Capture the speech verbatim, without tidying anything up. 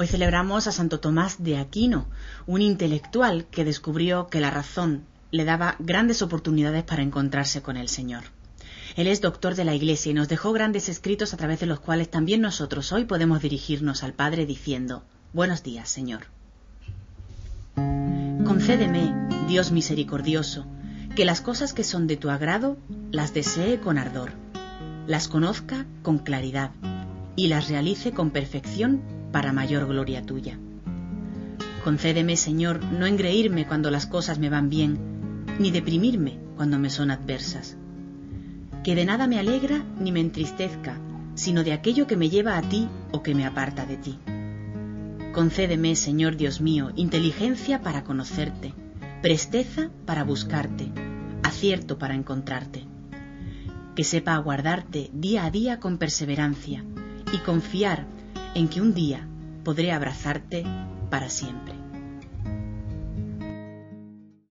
Hoy celebramos a Santo Tomás de Aquino, un intelectual que descubrió que la razón le daba grandes oportunidades para encontrarse con el Señor. Él es doctor de la Iglesia y nos dejó grandes escritos a través de los cuales también nosotros hoy podemos dirigirnos al Padre diciendo: buenos días, Señor. Concédeme, Dios misericordioso, que las cosas que son de tu agrado las desee con ardor, las conozca con claridad y las realice con perfección para mayor gloria tuya. Concédeme, Señor, no engreírme cuando las cosas me van bien, ni deprimirme cuando me son adversas. Que de nada me alegra ni me entristezca, sino de aquello que me lleva a ti o que me aparta de ti. Concédeme, Señor Dios mío, inteligencia para conocerte, presteza para buscarte, acierto para encontrarte. Que sepa aguardarte día a día con perseverancia y confiar en que un día podré abrazarte para siempre.